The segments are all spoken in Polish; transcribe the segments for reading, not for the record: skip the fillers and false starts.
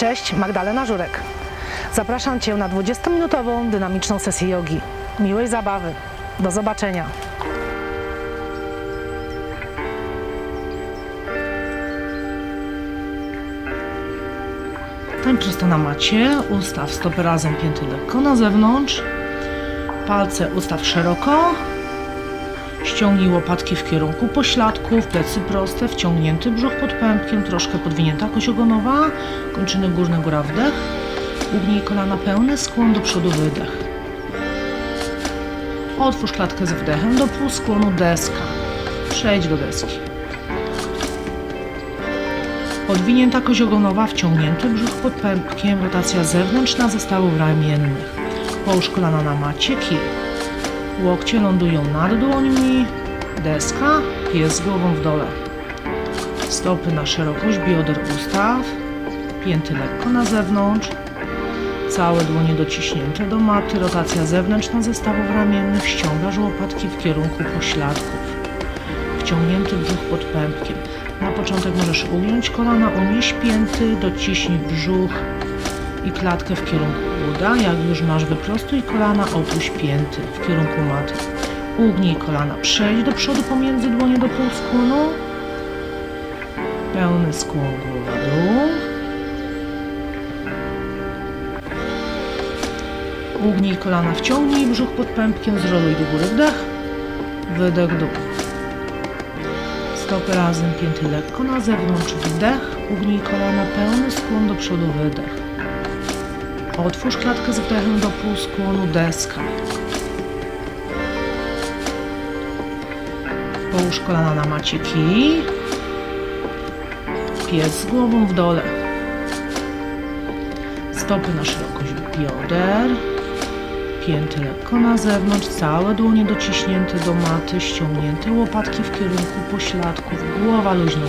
Cześć, Magdalena Żurek. Zapraszam Cię na 20-minutową dynamiczną sesję jogi. Miłej zabawy. Do zobaczenia. Stań prosto na macie, ustaw stopy razem, pięty lekko na zewnątrz, palce ustaw szeroko, ściągnij łopatki w kierunku pośladków, plecy proste, wciągnięty brzuch pod pępkiem, troszkę podwinięta kość ogonowa, kończyny górne, góra, wdech, ugnij kolana pełny, skłon do przodu, wydech. Otwórz klatkę z wdechem do półskłonu, deska, przejdź do deski. Podwinięta kość ogonowa, wciągnięty brzuch pod pępkiem, rotacja zewnętrzna zestawów ramiennych. Połóż kolana na macie, kij. Łokcie lądują nad dłońmi, deska, pies z głową w dole. Stopy na szerokość bioder ustaw, pięty lekko na zewnątrz, całe dłonie dociśnięte do maty, rotacja zewnętrzna zestawów ramiennych, ściągasz łopatki w kierunku pośladków. Wciągnięty brzuch pod pępkiem. Na początek możesz ugiąć kolana, unieś pięty, dociśnij brzuch i klatkę w kierunku uda. Jak już masz, wyprostuj kolana, opuść pięty w kierunku maty. Ugnij kolana, przejdź do przodu pomiędzy dłonie do półskłonu. Pełny skłon, głowa dół. Ugnij kolana, wciągnij brzuch pod pępkiem, zroluj do góry, wdech, wydech, dół. Stopy razem, pięty lekko na zewnątrz, wdech, ugnij kolana, pełny skłon do przodu, wydech. Otwórz klatkę z wdechem do półskłonu, deska. Połóż kolana na macie, kij. Pies z głową w dole. Stopy na szerokość bioder. Pięty lekko na zewnątrz, całe dłonie dociśnięte do maty, ściągnięte łopatki w kierunku pośladków, głowa luźno.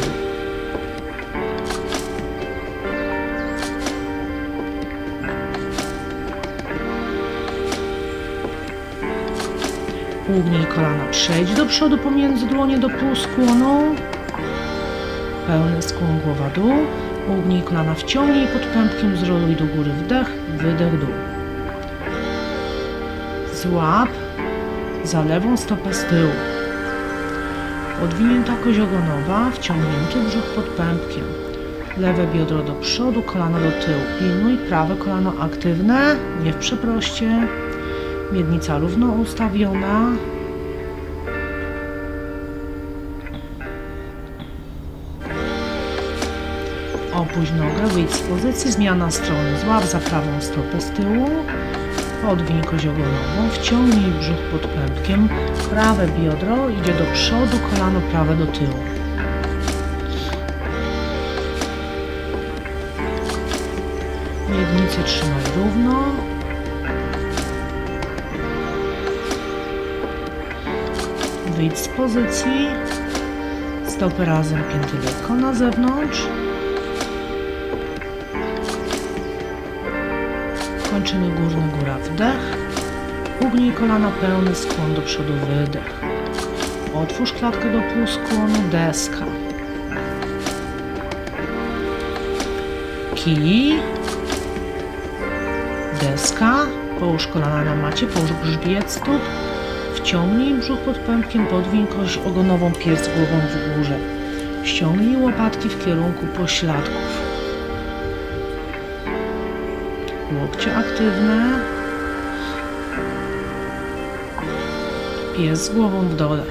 Ugnij kolana, przejdź do przodu pomiędzy dłonie do półskłonu. Pełny skłon, głowa dół. Ugnij kolana, wciągnij pod pępkiem, zroluj do góry, wdech, wydech, dół. Złap za lewą stopę z tyłu. Podwinięta kość ogonowa, wciągnięty brzuch pod pępkiem. Lewe biodro do przodu, kolano do tyłu. Pilnuj prawe kolano aktywne, nie w przeproście. Miednica równo ustawiona. Opuść nogę, wyjdź z pozycji, zmiana strony. Złap za prawą stopę z tyłu. Podwiń kość ogonową, wciągnij brzuch pod pępkiem, prawe biodro idzie do przodu, kolano prawe do tyłu. Miednicę trzymaj równo. Wyjdź z pozycji, stopy razem, pięty lekko na zewnątrz. Kończyny górne, góra, wdech. Ugnij kolana, pełny skłon do przodu, wydech. Otwórz klatkę do półskłonu, deska. Kij. Deska. Połóż kolana na macie, połóż grzbiet stóp. Wciągnij brzuch pod pępkiem, podwiń kość ogonową, pies z głową w górze. Ściągnij łopatki w kierunku pośladków. Łokcie aktywne. Pies z głową w dole.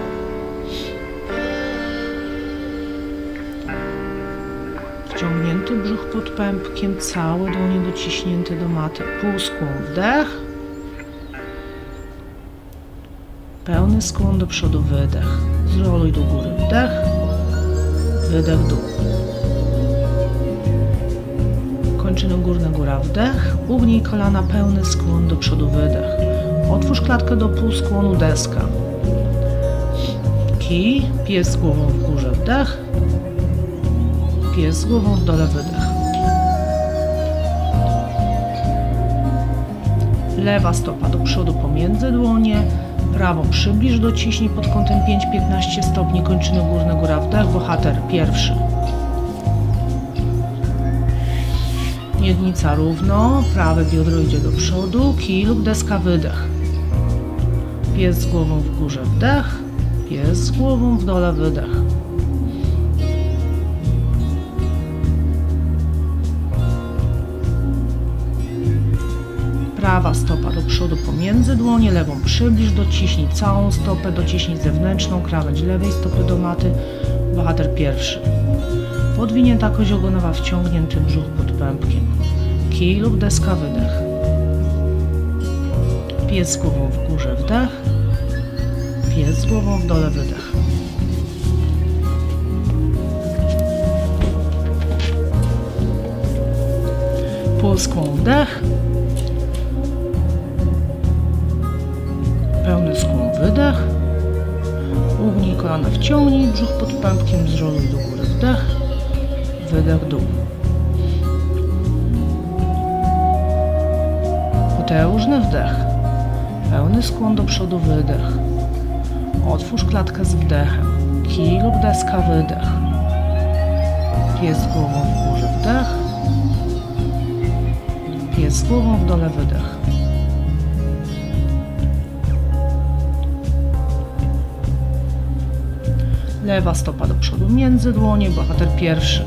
Wciągnięty brzuch pod pępkiem, całe dłonie dociśnięte do maty. Półskłon, wdech. Pełny skłon do przodu, wydech. Zroluj do góry, wdech. Wydech, dół. Kończyny górne, góra, wdech. Ugnij kolana, pełny skłon do przodu, wydech. Otwórz klatkę do półskłonu, deska. Kij, pies z głową w górze, wdech. Pies z głową w dole, wydech. Lewa stopa do przodu pomiędzy dłonie. Prawą przybliż, dociśnij pod kątem 5-15 stopni, kończyny górne, góra, wdech. Bohater pierwszy. Miednica równo, prawe biodro idzie do przodu, kij lub deska wydech. Pies z głową w górze wdech, pies z głową w dole wydech. Prawa stopa do przodu pomiędzy dłonie, lewą przybliż, dociśnij całą stopę, dociśnij zewnętrzną krawędź lewej stopy do maty. Bohater pierwszy. Podwinięta kość ogonowa, wciągnięty brzuch pod pępkiem. Kij lub deska wydech. Pies z głową w górze wdech, pies z głową w dole wydech. Półskłon wdech, pełny skłon wydech, ugnij kolana, wciągnij brzuch pod pępkiem, zroluj do góry wdech, wydech dół. Potężny wdech, pełny skłon do przodu wydech. Otwórz klatkę z wdechem, kij lub deska wydech. Pies z głową w górze wdech, pies z głową w dole wydech. Lewa stopa do przodu między dłonie, bohater pierwszy.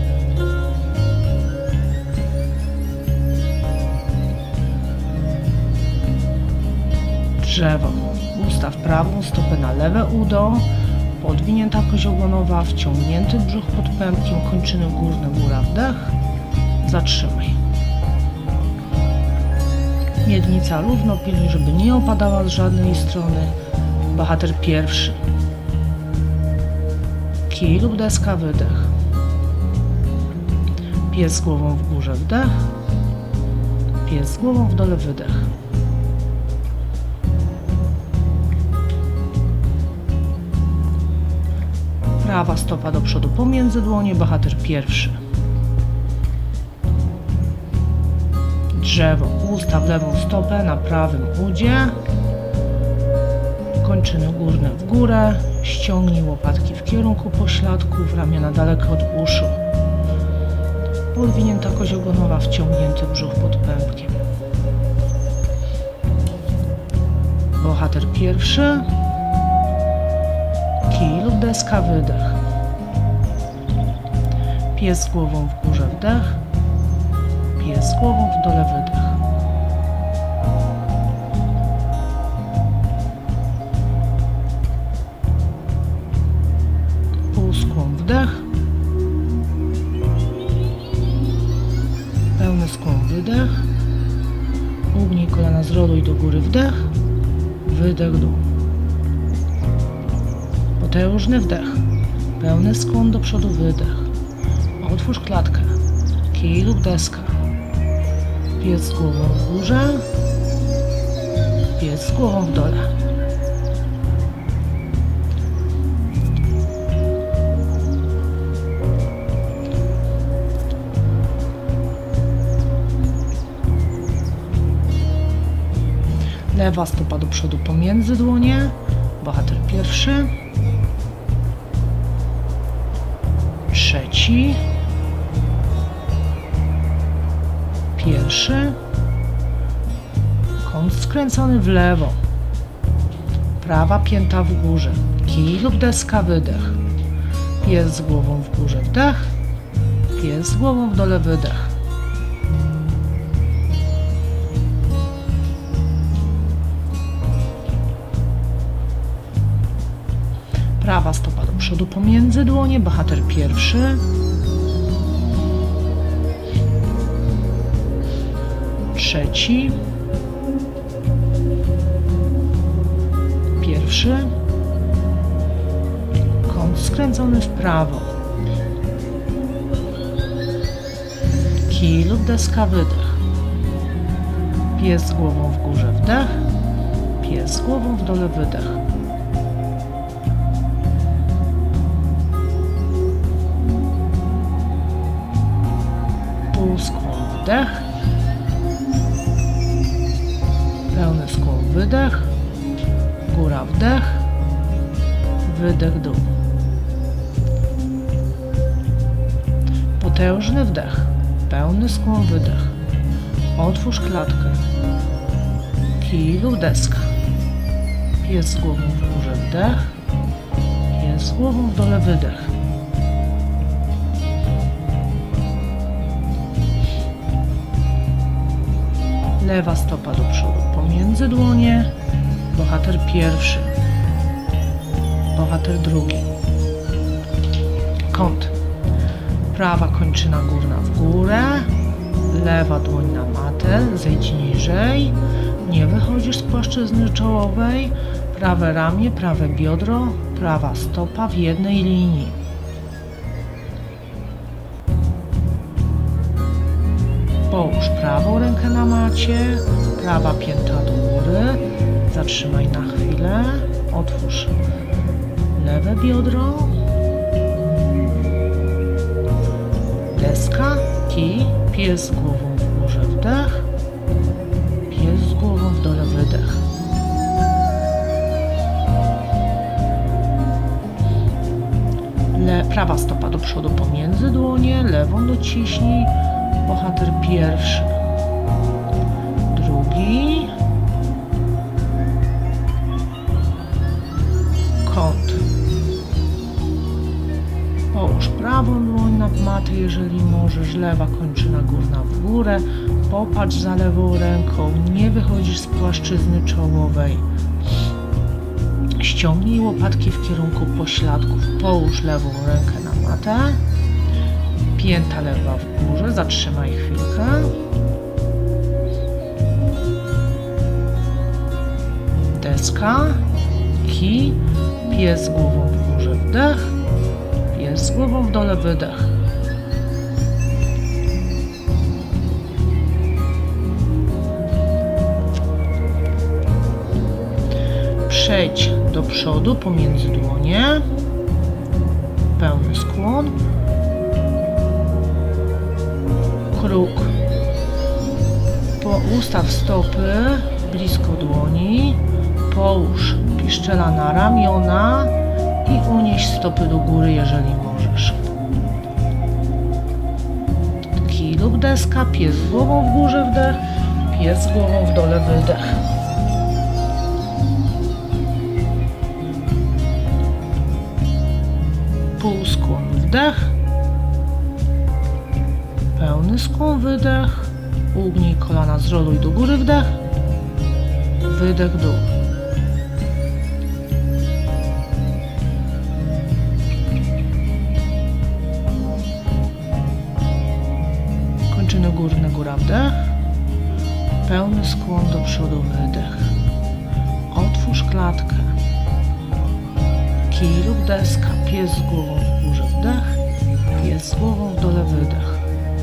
Drzewo. Ustaw prawą stopę na lewe udo, podwinięta kość ogonowa, wciągnięty brzuch pod pępkiem, kończyny górne, góra wdech, zatrzymaj. Miednica równo, pilnuj, żeby nie opadała z żadnej strony. Bohater pierwszy. Kij lub deska wydech. Pies z głową w górze wdech, pies z głową w dole wydech. Prawa stopa do przodu pomiędzy dłonie, bohater pierwszy. Drzewo. Ustaw lewą stopę na prawym udzie, kończyny górne w górę, ściągnij łopatki w kierunku pośladków, ramiona daleko od uszu. Podwinięta kość ogonowa, wciągnięty brzuch pod pępkiem. Bohater pierwszy. Kij lub deska wydech. Pies z głową w górze wdech, pies z głową w dole wydech. Półskłon wdech, pełny skłon wydech, ugnij kolana, zroluj do góry wdech, wydech dół. Potężny wdech, pełny skłon do przodu wydech. Otwórz klatkę, kij lub deska. Pies z głową w górze, pies z głową w dole. Lewa stopa do przodu pomiędzy dłonie, bohater pierwszy. Trzeci. Pierwszy. Kąt skręcony w lewo. Prawa pięta w górze. Kij lub deska wydech. Pies z głową w górze wdech. Pies z głową w dole wydech. Prawa stopa do przodu pomiędzy dłonie, bohater pierwszy. Trzeci. Pierwszy. Kąt skręcony w prawo. Kij lub deska wydech. Pies z głową w górze wdech. Pies z głową w dole wydech. Półskłon wdech, pełny skłon wydech, góra wdech, wydech dół. Potężny wdech, pełny skłon, wydech. Otwórz klatkę. Kij lub deska. Pies z głową w górze, wdech. Pies z głową w dole, wydech. Lewa stopa do przodu, pomiędzy dłonie. Bohater pierwszy. Bohater drugi. Kąt. Prawa kończyna górna w górę. Lewa dłoń na matę. Zejdź niżej. Nie wychodzisz z płaszczyzny czołowej. Prawe ramię, prawe biodro, prawa stopa w jednej linii. Połóż prawą rękę na macie, prawa pięta do góry. Zatrzymaj na chwilę. Otwórz lewe biodro. Deska, kij, pies z głową w górze, wdech. Pies z głową w dole, wydech. Prawa stopa do przodu, pomiędzy dłonie, lewą dociśnij. Bohater pierwszy. Drugi. Kąt. Połóż prawą dłoń na matę, jeżeli możesz. Lewa kończyna górna w górę. Popatrz za lewą ręką. Nie wychodzisz z płaszczyzny czołowej. Ściągnij łopatki w kierunku pośladków. Połóż lewą rękę na matę. Pięta lewa w górze. Zatrzymaj chwilkę. Deska. Kij. Pies z głową w górze, wdech. Pies z głową w dole, wydech. Przejdź do przodu, pomiędzy dłonie. Pełny skłon. Kruk. Ustaw stopy blisko dłoni. Połóż piszczela na ramiona i unieś stopy do góry, jeżeli możesz. Kij lub deska, pies z głową w górze, wdech. Pies z głową w dole, wydech. Półskłon, wdech. Pełny skłon, wydech. Ugnij kolana, zroluj do góry, wdech. Wydech, dół. Kończyny górne, góra, wdech. Pełny skłon do przodu, wydech. Otwórz klatkę. Kij lub deska, pies z głową w górze, wdech. Pies z głową w dole, wydech.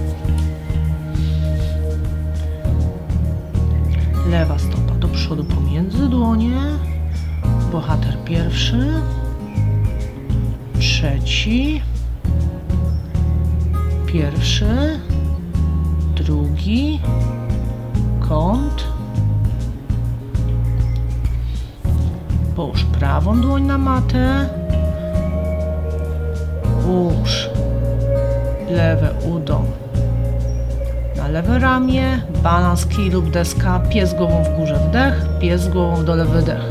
Lewa stopa do przodu, pomiędzy dłonie. Bohater pierwszy. Trzeci. Pierwszy. Drugi. Kąt. Połóż prawą dłoń na matę. Ułóż lewe udo na lewe ramię. Balans, kij lub deska, pies głową w górze, wdech. Pies głową w dole, wydech.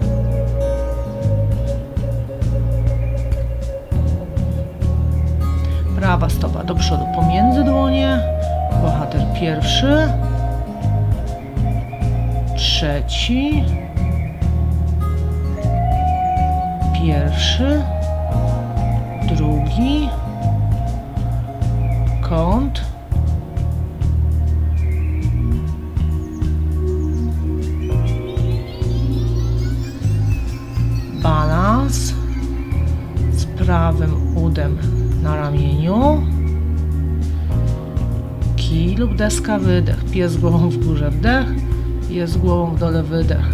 Prawa stopa do przodu, pomiędzy dłonie. Bohater pierwszy. Trzeci. Pierwszy. Drugi. Kąt. Balans z prawym udem na ramieniu. Kij lub deska, wydech. Pies głową w górze, wdech. Pies głową w dole, wydech.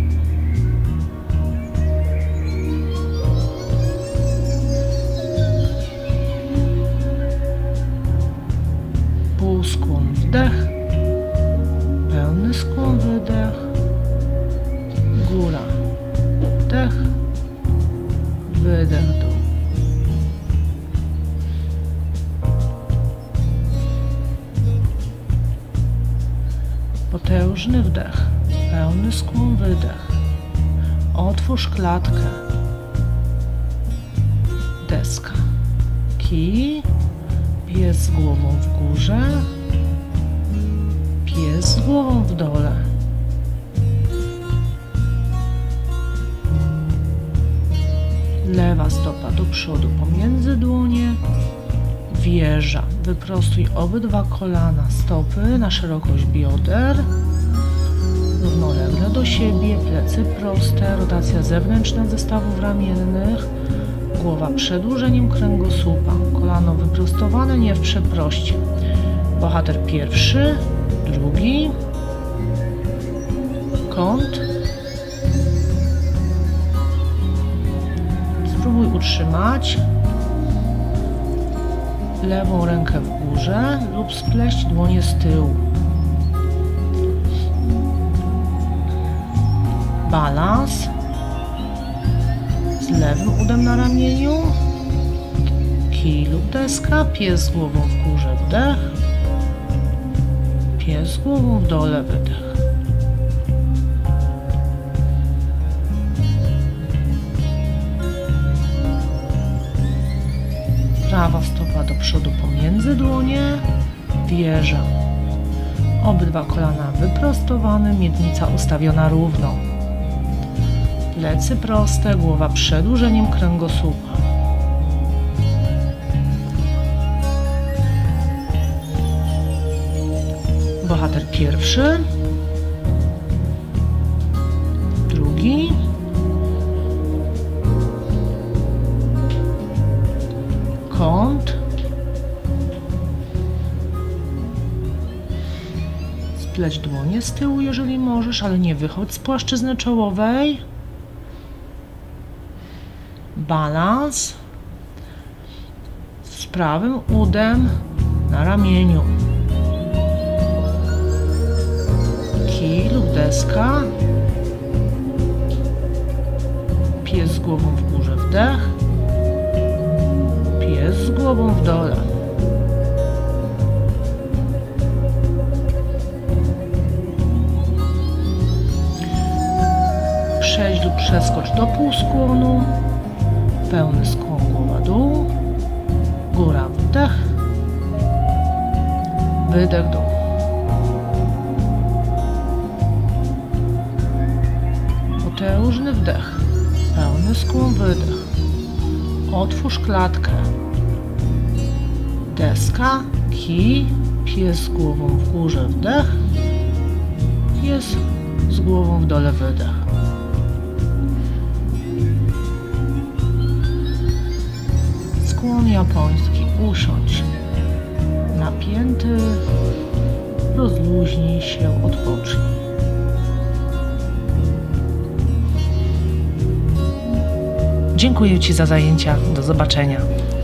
Półskłon, wdech. Pełny skłon, wydech. Góra, wdech. Wydech, dół. Potężny wdech, pełny skłon wydech. Otwórz klatkę. Deska. Kij. Pies z głową w górze. Pies z głową w dole. Lewa stopa do przodu pomiędzy dłonie. Wieża. Wyprostuj obydwa kolana, stopy na szerokość bioder. Równolegle do siebie, plecy proste, rotacja zewnętrzna zestawów ramiennych. Głowa przedłużeniem kręgosłupa, kolano wyprostowane, nie w przeproście. Bohater pierwszy, drugi. Kąt. Spróbuj utrzymać lewą rękę w górze lub spleść dłonie z tyłu. Balans. Z lewym udem na ramieniu. Kij lub deska. Pies z głową w górze, wdech. Pies z głową w dole, wydech. Prawa stopa do przodu pomiędzy dłonie. Wieża. Obydwa kolana wyprostowane, miednica ustawiona równo. Plecy proste, głowa przedłużeniem kręgosłupa. Bohater pierwszy. Drugi. Kąt. Spleć dłonie z tyłu, jeżeli możesz, ale nie wychodź z płaszczyzny czołowej. Balans. Z prawym udem na ramieniu. Kij lub deska. Pies z głową w górze, wdech. Pies z głową w dole. Przejdź lub przeskocz do półskłonu. Pełny skłon, głowa dół. Góra, wdech. Wydech, dół. Potężny wdech. Pełny skłon, wydech. Otwórz klatkę. Deska, kij, pies z głową w górze, wdech. Pies z głową w dole, wydech. Skłon japoński. Usiądź. Napięty. Rozluźnij się, odpocznij. Dziękuję Ci za zajęcia. Do zobaczenia.